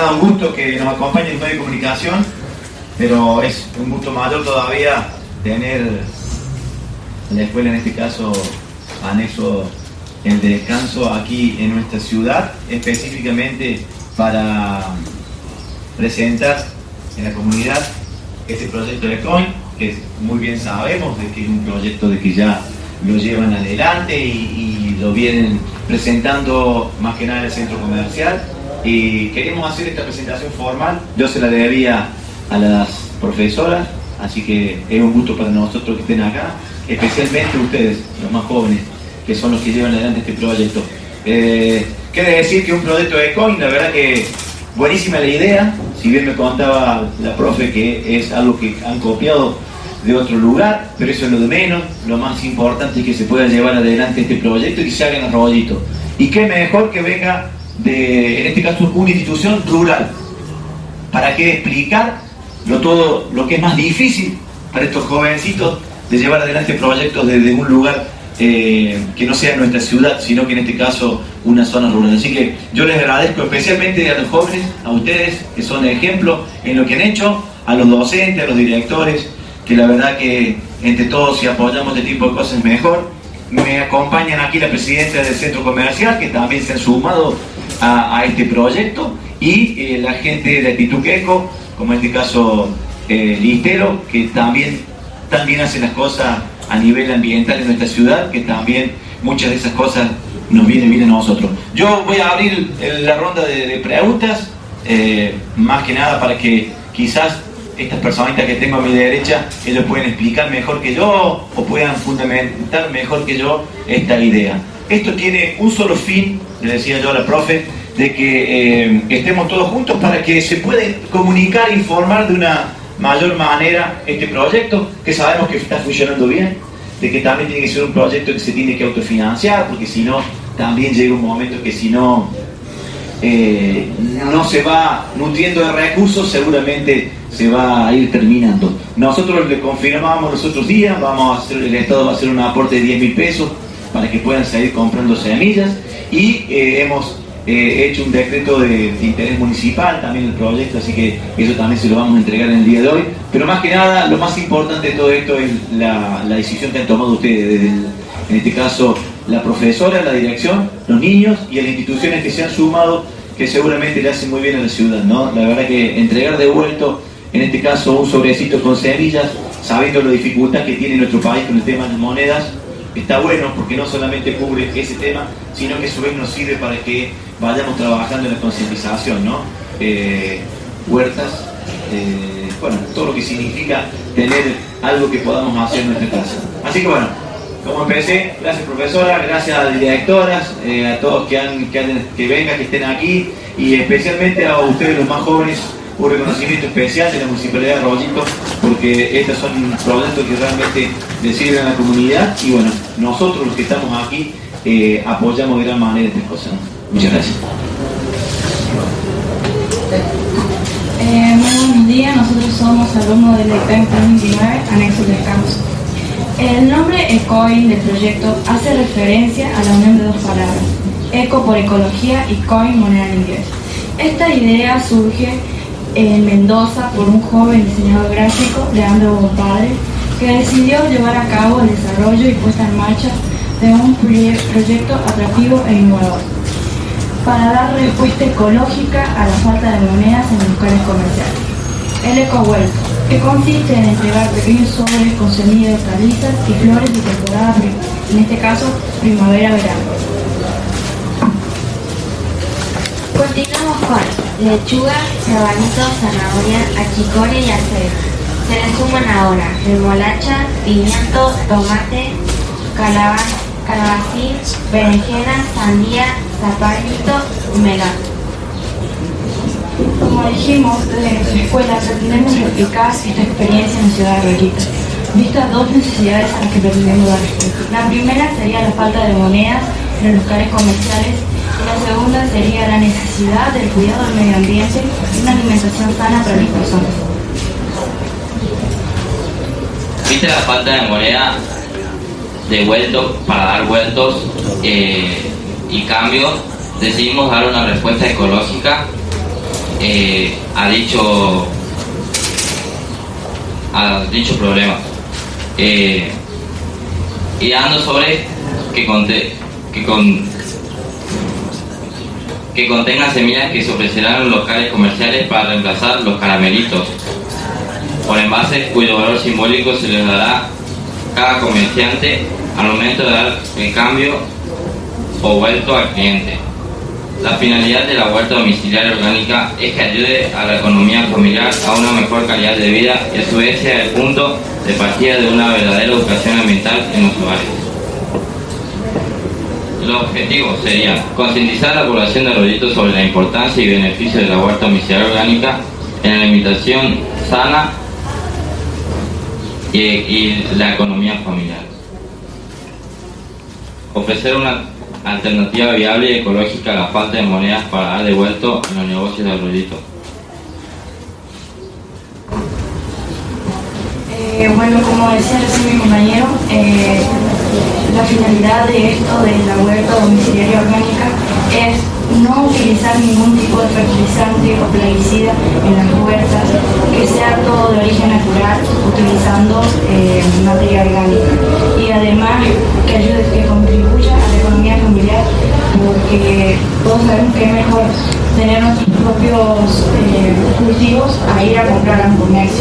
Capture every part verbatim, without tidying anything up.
verdad un gusto que nos acompañe en medio de comunicación, pero es un gusto mayor todavía tener la escuela, en este caso anexo el descanso aquí en nuestra ciudad, específicamente para presentar en la comunidad este proyecto de COIN, que muy bien sabemos de que es un proyecto de que ya lo llevan adelante y, y lo vienen presentando más que nada en el centro comercial, y queremos hacer esta presentación formal. Yo se la debía a las profesoras, así que es un gusto para nosotros que estén acá, especialmente ustedes, los más jóvenes, que son los que llevan adelante este proyecto. Eh, quiere decir que un proyecto de COIN, la verdad que buenísima la idea, si bien me contaba la profe que es algo que han copiado de otro lugar, pero eso es lo de menos. Lo más importante es que se pueda llevar adelante este proyecto y que se haga en Arroyito. Y qué mejor que venga de, en este caso, una institución rural. ¿Para qué explicar lo, todo, lo que es más difícil para estos jovencitos de llevar adelante proyectos desde un lugar eh, que no sea nuestra ciudad, sino que en este caso una zona rural? Así que yo les agradezco especialmente a los jóvenes, a ustedes, que son ejemplo en lo que han hecho, a los docentes, a los directores, que la verdad que entre todos, si apoyamos este tipo de cosas, mejor. Me acompañan aquí la presidenta del centro comercial, que también se han sumado a, a este proyecto, y eh, la gente de Pituqueco, como en este caso eh, Listero, que también, también hace las cosas a nivel ambiental en nuestra ciudad, que también muchas de esas cosas nos vienen bien a nosotros. Yo voy a abrir la ronda de, de preguntas, eh, más que nada para que quizás estas personitas que tengo a mi derecha, ellos pueden explicar mejor que yo o puedan fundamentar mejor que yo esta idea. Esto tiene un solo fin, le decía yo a la profe, de que eh, estemos todos juntos para que se pueda comunicar e informar de una mayor manera este proyecto, que sabemos que está funcionando bien, de que también tiene que ser un proyecto que se tiene que autofinanciar, porque si no, también llega un momento que si no, eh, no se va nutriendo de recursos, seguramente se va a ir terminando. Nosotros le confirmamos los otros días, vamos a hacer, el Estado va a hacer un aporte de diez mil pesos para que puedan seguir comprando semillas, y eh, hemos eh, hecho un decreto de, de interés municipal también el proyecto, así que eso también se lo vamos a entregar en el día de hoy. Pero más que nada, lo más importante de todo esto es la, la decisión que han tomado ustedes, desde el, en este caso la profesora, la dirección, los niños y las instituciones que se han sumado, que seguramente le hacen muy bien a la ciudad, ¿no? La verdad que entregar devuelto, en este caso un sobrecito con semillas, sabiendo la dificultad que tiene nuestro país con el tema de las monedas, está bueno, porque no solamente cubre ese tema, sino que a su vez nos sirve para que vayamos trabajando en la concientización, ¿no? Eh, huertas, eh, bueno, todo lo que significa tener algo que podamos hacer en nuestra casa. Así que bueno, como empecé, gracias profesora, gracias a las directoras, eh, a todos que, han, que, han, que vengan, que estén aquí, y especialmente a ustedes los más jóvenes, un reconocimiento especial de la Municipalidad de Arroyito, porque estos son proyectos que realmente le sirven a la comunidad, y bueno, nosotros los que estamos aquí eh, apoyamos de gran manera estas cosas, ¿no? Muchas gracias. Eh, muy buenos días, nosotros somos alumnos del E P E M veintinueve, anexo descanso. El nombre ECOIN del proyecto hace referencia a la unión de dos palabras, eco por ecología y coin, moneda en inglés. Esta idea surge en Mendoza por un joven diseñador gráfico, Leandro Padre, que decidió llevar a cabo el desarrollo y puesta en marcha de un proyecto atractivo e innovador para dar respuesta ecológica a la falta de monedas en los locales comerciales. El ecohuerto, que consiste en entregar pequeños sobres con semillas de hortalizas y flores de temporada, en este caso primavera-verano. Continuamos con lechuga, rabanito, zanahoria, achicore y alfalfa. Se le suman ahora remolacha, pimiento, tomate, calabaza, calabacín, berenjena, sandía, zapallito y melón. Como dijimos, desde nuestra escuela pretendemos replicar esta experiencia en Ciudad de Arroyito, vistas dos necesidades a las que pretendemos dar respuesta. La primera sería la falta de monedas en los locales comerciales, y la segunda sería la necesidad del cuidado del medio ambiente y una alimentación sana para las personas. Viste la falta de moneda de vuelto para dar vueltos eh, y cambios, decidimos dar una respuesta ecológica eh, a dicho a dichos problemas, eh, y dando sobre que, conte, que, con, que contengan semillas que se ofrecerán en los locales comerciales para reemplazar los caramelitos por envases cuyo valor simbólico se les dará a cada comerciante al momento de dar el cambio o vuelto al cliente. La finalidad de la huerta domiciliaria orgánica es que ayude a la economía familiar a una mejor calidad de vida y a su vez sea el punto de partida de una verdadera educación ambiental en los hogares. Los objetivos serían concientizar a la población de Arroyito sobre la importancia y beneficio de la huerta domiciliaria orgánica en la alimentación sana y, y la economía familiar. Ofrecer una alternativa viable y ecológica a la falta de monedas para dar devuelto en los negocios de Arroyito. Eh, bueno, como decía recién mi compañero, eh, la finalidad de esto de la huerta domiciliaria orgánica es no utilizar ningún tipo de fertilizante o plaguicida en las huertas, que sea todo de origen natural, utilizando eh, materia orgánica, y además que ayude, que contribuya a la economía familiar, porque todos sabemos que es mejor tener nuestros propios eh, cultivos a ir a comprar a un comercio.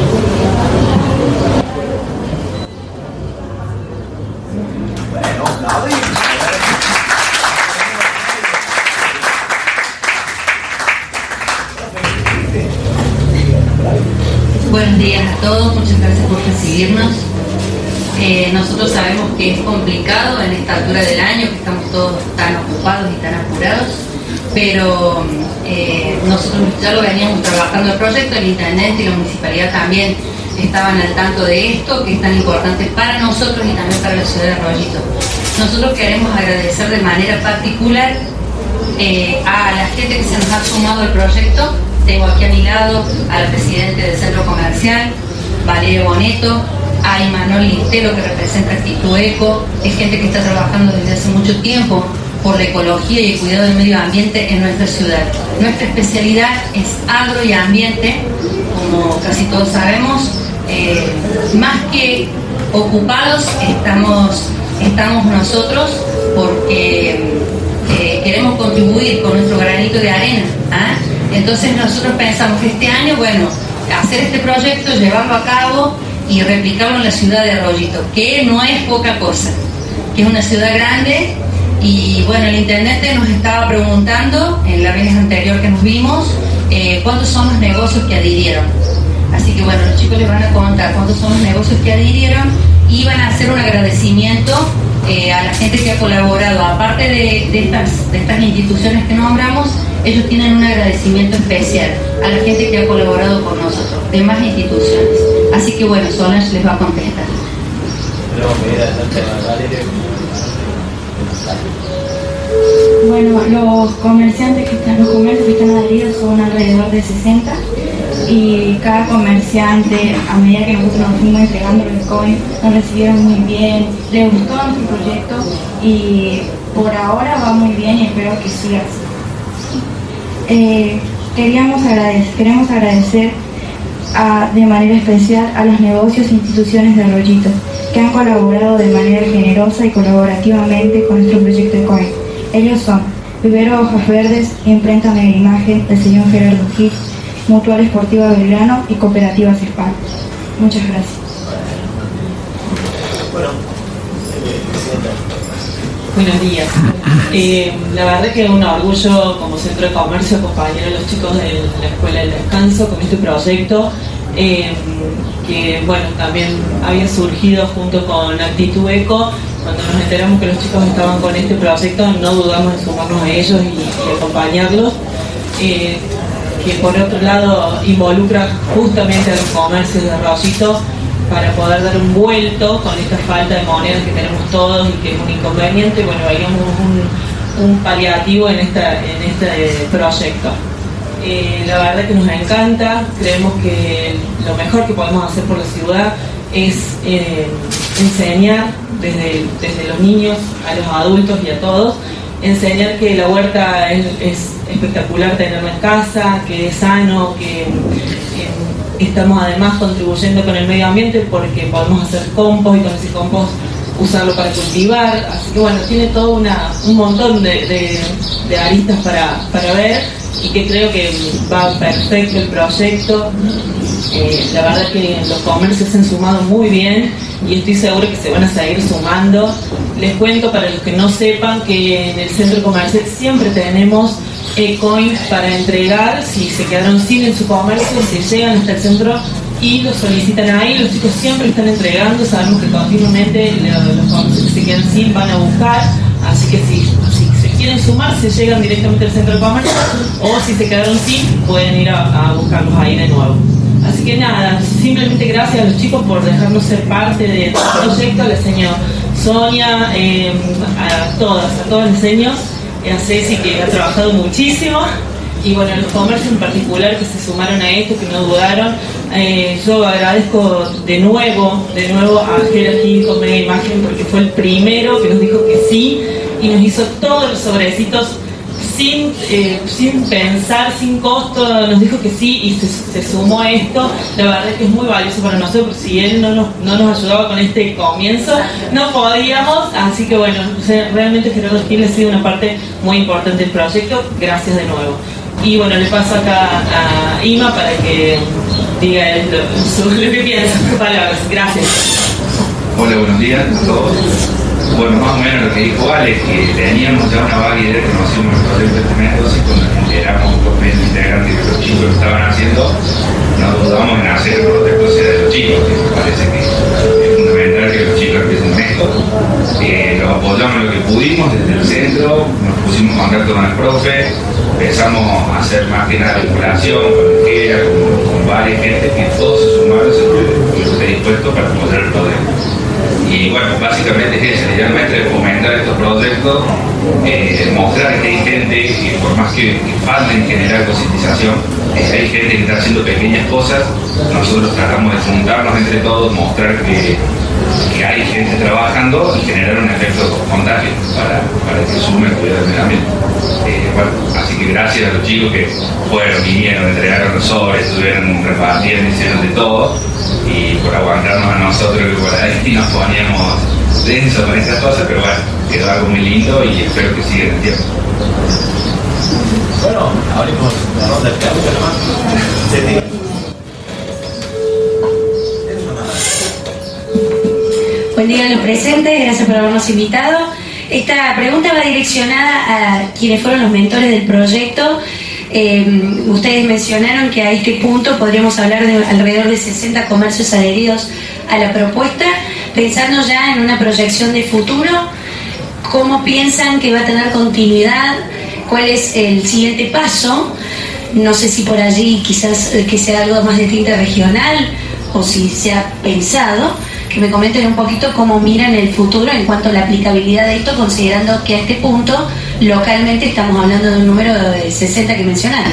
Buenos días a todos, muchas gracias por recibirnos. Eh, nosotros sabemos que es complicado en esta altura del año, que estamos todos tan ocupados y tan apurados, pero eh, nosotros ya lo veníamos trabajando el proyecto, el intendente y la municipalidad también estaban al tanto de esto, que es tan importante para nosotros y también para la ciudad de Arroyito. Nosotros queremos agradecer de manera particular eh, a la gente que se nos ha sumado al proyecto. Tengo aquí a mi lado al presidente del centro comercial, Valerio Boneto, a Imanol Lintero, que representa Actitud Eco, es gente que está trabajando desde hace mucho tiempo por la ecología y el cuidado del medio ambiente en nuestra ciudad. Nuestra especialidad es agro y ambiente, como casi todos sabemos. Eh, más que ocupados estamos, estamos nosotros, porque eh, queremos contribuir con nuestro granito de arena. ¿ah? Entonces nosotros pensamos que este año, bueno, hacer este proyecto, llevarlo a cabo y replicarlo en la ciudad de Arroyito, que no es poca cosa, que es una ciudad grande. Y bueno, el intendente nos estaba preguntando en la vez anterior que nos vimos eh, cuántos son los negocios que adhirieron. Así que bueno, los chicos les van a contar cuántos son los negocios que adhirieron y van a hacer un agradecimiento eh, a la gente que ha colaborado. Aparte de, de, estas, de estas instituciones que nombramos, ellos tienen un agradecimiento especial a la gente que ha colaborado con nosotros, de más instituciones. Así que bueno, Solange les va a contestar. Bueno, los comerciantes que están, los comercios que están adheridos son alrededor de sesenta, y cada comerciante, a medida que nosotros nos fuimos entregando los coins, nos recibieron muy bien, les gustó nuestro proyecto y por ahora va muy bien y espero que siga así. Eh, queríamos agradecer, queremos agradecer a, de manera especial a los negocios e instituciones de Arroyito que han colaborado de manera generosa y colaborativamente con nuestro proyecto de coin. Ellos son Vivero Hojas Verdes, Imprenta Mega Imagen del señor Gerardo Gil, Mutual Esportiva Belgrano y Cooperativa Cispan. Muchas gracias. Buenos días. Eh, la verdad que es un orgullo como centro de comercio acompañar a los chicos de la Escuela del Descanso con este proyecto, eh, que bueno, también había surgido junto con Actitud Eco. Cuando nos enteramos que los chicos estaban con este proyecto, no dudamos en sumarnos a ellos y, y acompañarlos, eh, que por otro lado involucra justamente a los comercios de Arroyito para poder dar un vuelto con esta falta de monedas que tenemos todos y que es un inconveniente. Bueno, veíamos un, un paliativo en, esta, en este proyecto. Eh, la verdad que nos encanta, creemos que lo mejor que podemos hacer por la ciudad es eh, enseñar desde, desde los niños a los adultos y a todos enseñar que la huerta es, es espectacular tenerla en casa, que es sano, que, que estamos además contribuyendo con el medio ambiente porque podemos hacer compost y con ese compost usarlo para cultivar. Así que bueno, tiene todo una, un montón de, de, de aristas para, para ver, y que creo que va perfecto el proyecto. Eh, la verdad que los comercios se han sumado muy bien y estoy seguro que se van a seguir sumando. Les cuento, para los que no sepan, que en el centro comercial siempre tenemos e-coins para entregar si se quedaron sin en su comercio, si llegan hasta el centro y lo solicitan ahí. Los chicos siempre están entregando, sabemos que continuamente los comercios que se quedan sin van a buscar, así que si, si se quieren sumar, se llegan directamente al centro de comercio, o si se quedaron sin, pueden ir a, a buscarlos ahí de nuevo. Así que nada, simplemente gracias a los chicos por dejarnos ser parte de este proyecto, a la señora Sonia, eh, a todas, a todos los señores, a Ceci, que ha trabajado muchísimo, y bueno, a los comercios en particular que se sumaron a esto, que no dudaron. Eh, yo agradezco de nuevo, de nuevo a Jerarquí con Mega Imagen, porque fue el primero que nos dijo que sí, y nos hizo todos los sobrecitos sin, eh, sin pensar, sin costo, nos dijo que sí y se, se sumó a esto. La verdad es que es muy valioso para nosotros, porque si él no nos, no nos ayudaba con este comienzo, no podíamos. Así que bueno, o sea, realmente Gerardo Gil ha sido una parte muy importante del proyecto. Gracias de nuevo. Y bueno, le paso acá a Ima para que diga él lo, lo que piensa, sus palabras. Gracias. Hola, buenos días a todos. Bueno, más o menos lo que dijo Ale, que teníamos ya una vaga idea, conocimos el proyecto de este método, y cuando nos enteramos los medios integrantes que los chicos lo estaban haciendo, no dudamos en hacer el proyecto sea de los chicos, que me parece que es fundamental que los chicos empiecen en esto. Eh, lo apoyamos en lo que pudimos desde el centro, nos pusimos en contacto con el profe, empezamos a hacer más que nada vinculación con el GEA, con, con varias gente, que todos se sumaron, se estuvieron dispuestos para apoyar el proyecto. Y bueno, básicamente es eso, idealmente fomentar estos proyectos, eh, mostrar que hay gente que por más que, que falten generar concientización, eh, hay gente que está haciendo pequeñas cosas. Nosotros tratamos de juntarnos entre todos, mostrar que, que hay gente trabajando y generar un efecto contagio para, para que sume el cuidado del medio ambiente. Eh, bueno, así que gracias a los chicos que fueron, vinieron, entregaron los sobres, estuvieron repartiendo, hicieron de todo, y por aguantarnos a nosotros que por ahí nos poníamos densos con estas cosas, pero bueno, quedó algo muy lindo y espero que siga en el tiempo. Bueno, abrimos la ronda de preguntas nomás. Buen día a los presentes, gracias por habernos invitado. Esta pregunta va direccionada a quienes fueron los mentores del proyecto. Eh, ustedes mencionaron que a este punto podríamos hablar de alrededor de sesenta comercios adheridos a la propuesta. Pensando ya en una proyección de futuro, ¿cómo piensan que va a tener continuidad? ¿Cuál es el siguiente paso? No sé si por allí quizás que sea algo más de tinte regional, o si se ha pensado. Que me comenten un poquito cómo miran el futuro en cuanto a la aplicabilidad de esto, considerando que a este punto localmente estamos hablando de un número de sesenta que mencionaron.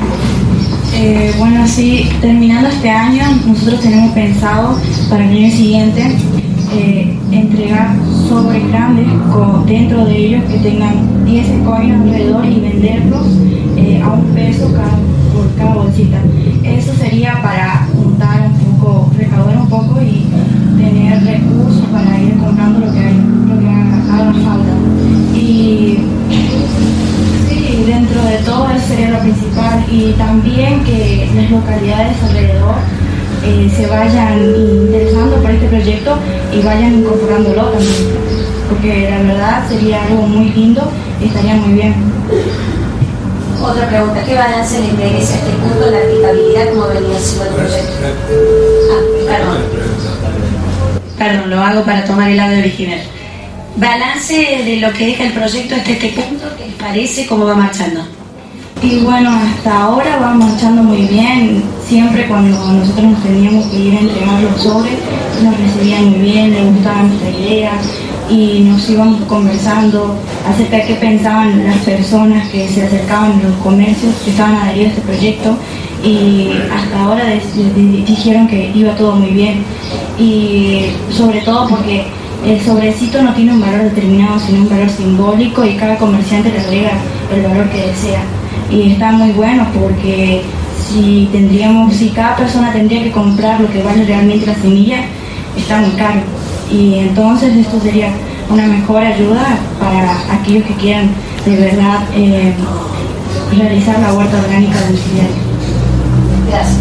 Eh, bueno, sí, terminando este año, nosotros tenemos pensado para el año siguiente eh, entregar sobres grandes con, dentro de ellos que tengan diez coins alrededor y venderlos eh, a un peso cada, por cada bolsita. Eso sería para juntar un poco, recaudar un poco y tener recursos para ir comprando lo que, lo que haga falta. Y sí, dentro de todo eso sería lo principal, y también que las localidades alrededor eh, se vayan interesando por este proyecto y vayan incorporándolo también, porque la verdad sería algo muy lindo y estaría muy bien. Otra pregunta, ¿qué balance le merece a este punto la aplicabilidad como venía siendo el proyecto? Ah, perdón. Perdón, lo hago para tomar el audio original. Balance de lo que deja el proyecto hasta este punto, ¿qué les parece? ¿Cómo va marchando? Y bueno, hasta ahora va marchando muy bien. Siempre cuando nosotros nos teníamos que ir a entregar los sobres, nos recibían muy bien, les gustaba nuestra idea y nos íbamos conversando acerca de qué pensaban las personas que se acercaban a los comercios que estaban adheridos a este proyecto, y hasta ahora dijeron que iba todo muy bien, y sobre todo porque el sobrecito no tiene un valor determinado, sino un valor simbólico, y cada comerciante le agrega el valor que desea. Y está muy bueno porque si tendríamos, si cada persona tendría que comprar lo que vale realmente la semilla, está muy caro. Y entonces esto sería una mejor ayuda para aquellos que quieran de verdad eh, realizar la huerta orgánica domiciliaria. Gracias.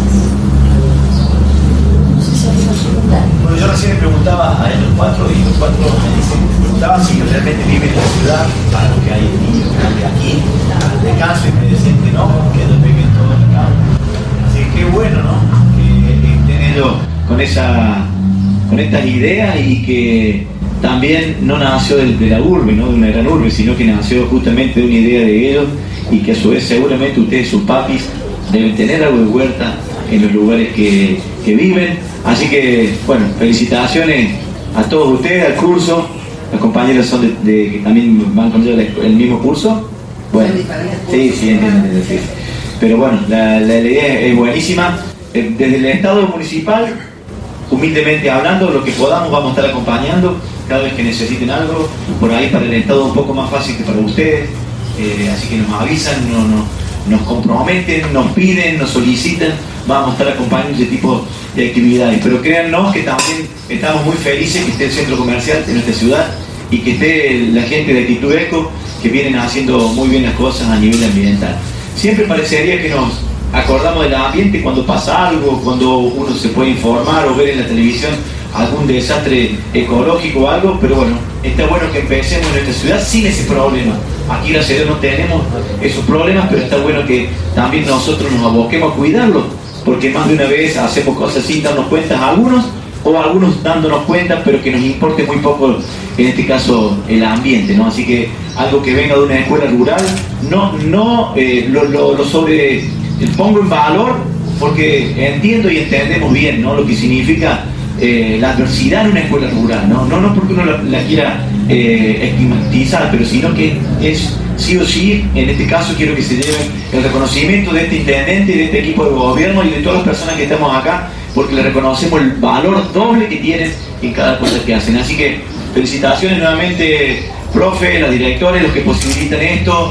No sé si alguien nos pregunta. Bueno, yo recién le preguntaba a ellos cuatro y los cuatro me preguntaban si realmente viven en la ciudad, para lo que hay niños que de aquí, al descanso, y me decían que no, que ellos viven todos en la campo. Así que qué bueno, ¿no? Que estén ellos con esa, con estas ideas, y que también no nació de, de la urbe, no de una gran urbe, sino que nació justamente de una idea de ellos, y que a su vez seguramente ustedes, sus papis, deben tener algo de huerta en los lugares que, que viven. Así que, bueno, felicitaciones a todos ustedes, al curso. Los compañeros son de, de que también van con ellos el mismo curso. Bueno, sí, sí, entiendo, entiendo, sí. Pero bueno, la, la, la idea es buenísima. Desde el Estado municipal, humildemente hablando, lo que podamos vamos a estar acompañando cada vez que necesiten algo. Por ahí para el Estado un poco más fácil que para ustedes. Eh, así que nos avisan, no, no, nos comprometen, nos piden, nos solicitan. Vamos a estar acompañando ese tipo de actividades. Pero créannos que también estamos muy felices que esté el centro comercial de nuestra ciudad y que esté la gente de Actitud Eco, que vienen haciendo muy bien las cosas a nivel ambiental. Siempre parecería que nos acordamos del ambiente cuando pasa algo, cuando uno se puede informar o ver en la televisión algún desastre ecológico o algo, pero bueno, está bueno que empecemos en nuestra ciudad sin ese problema. Aquí gracias a Dios no tenemos esos problemas, pero está bueno que también nosotros nos aboquemos a cuidarlo, porque más de una vez hacemos cosas sin darnos cuenta a algunos, o algunos dándonos cuenta, pero que nos importe muy poco, en este caso, el ambiente, ¿no? Así que algo que venga de una escuela rural, no, no eh, lo, lo, lo sobre, pongo en valor, porque entiendo y entendemos bien, ¿no?, lo que significa eh, la adversidad en una escuela rural, ¿no? No, no porque uno la, la quiera eh, estigmatizar, pero sino que es sí o sí, en este caso quiero que se lleven el reconocimiento de este intendente y de este equipo de gobierno y de todas las personas que estamos acá, porque le reconocemos el valor doble que tienen en cada cosa que hacen. Así que felicitaciones nuevamente, profe, los directores, los que posibilitan esto,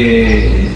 eh,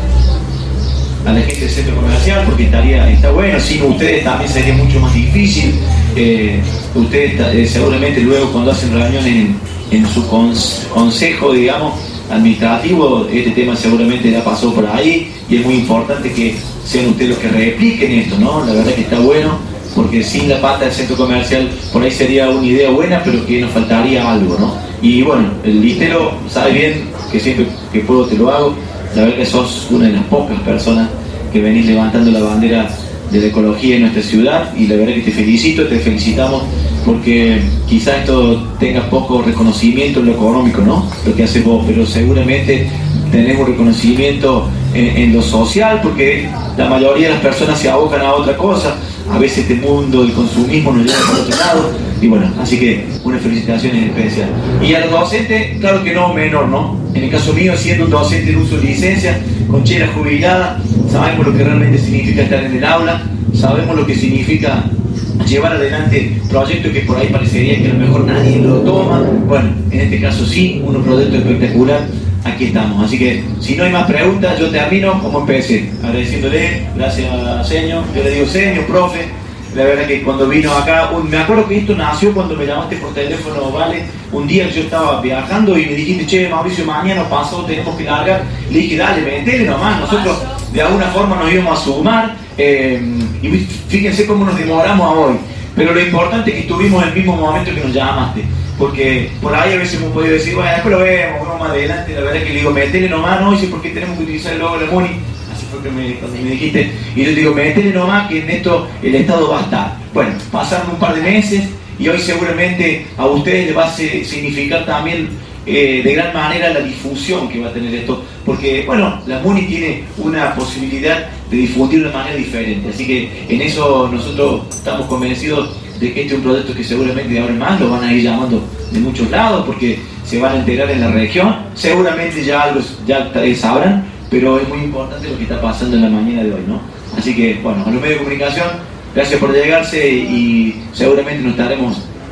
a la gente del centro comercial, porque estaría, está bueno. Sin ustedes también sería mucho más difícil. Eh, ustedes eh, seguramente luego cuando hacen reuniones en, en su cons, consejo, digamos, administrativo, este tema seguramente ya pasó por ahí, y es muy importante que sean ustedes los que repliquen esto, ¿no? La verdad que está bueno, porque sin la pata del centro comercial por ahí sería una idea buena, pero que nos faltaría algo, ¿no? Y bueno, el listero sabe bien que siempre que puedo te lo hago. La verdad que sos una de las pocas personas que venís levantando la bandera de la ecología en nuestra ciudad, y la verdad que te felicito, te felicitamos, porque quizás esto tenga poco reconocimiento en lo económico, ¿no?, lo que haces vos, pero seguramente tenemos reconocimiento en, en lo social, porque la mayoría de las personas se abocan a otra cosa. A veces este mundo del consumismo nos lleva por otro lado, y bueno, así que una felicitación en especial. Y a los docentes, claro que no menor, ¿no? En el caso mío, siendo un docente en uso de licencia, con chela jubilada, sabemos lo que realmente significa estar en el aula, sabemos lo que significa llevar adelante proyectos que por ahí parecería que a lo mejor nadie lo toma. Bueno, en este caso sí, un proyecto espectacular, aquí estamos. Así que si no hay más preguntas, yo termino como empecé, agradeciéndole, gracias señor, yo le digo señor, profe. La verdad que cuando vino acá, un, me acuerdo que esto nació cuando me llamaste por teléfono, ¿vale? Un día yo estaba viajando y me dijiste, che, Mauricio, mañana pasó, tenemos que largar. Le dije, dale, metele nomás, nosotros de alguna forma nos íbamos a sumar. Eh, y fíjense cómo nos demoramos a hoy. Pero lo importante es que estuvimos en el mismo momento que nos llamaste. Porque por ahí a veces hemos podido decir, bueno, después lo vemos, vamos más adelante. La verdad es que le digo, metele nomás, no, dice, ¿por qué tenemos que utilizar el logo de la MUNI? Así fue que me, cuando me dijiste. Y yo te digo, metele nomás, que en esto el Estado va a estar. Bueno, pasaron un par de meses y hoy seguramente a ustedes les va a significar también eh, de gran manera la difusión que va a tener esto. Porque, bueno, la MUNI tiene una posibilidad de difundir de una manera diferente. Así que en eso nosotros estamos convencidos de que este es un proyecto que seguramente de ahora en más lo van a ir llamando de muchos lados, porque se van a enterar en la región. Seguramente ya algo ya sabrán, pero es muy importante lo que está pasando en la mañana de hoy, ¿no? Así que, bueno, a los medios de comunicación, gracias por llegarse, y seguramente nos estaremos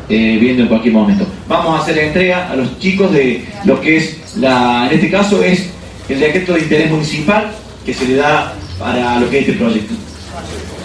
eh, viendo en cualquier momento. Vamos a hacer la entrega a los chicos de lo que es, la, en este caso es el decreto de interés municipal que se le da para lo que es este proyecto.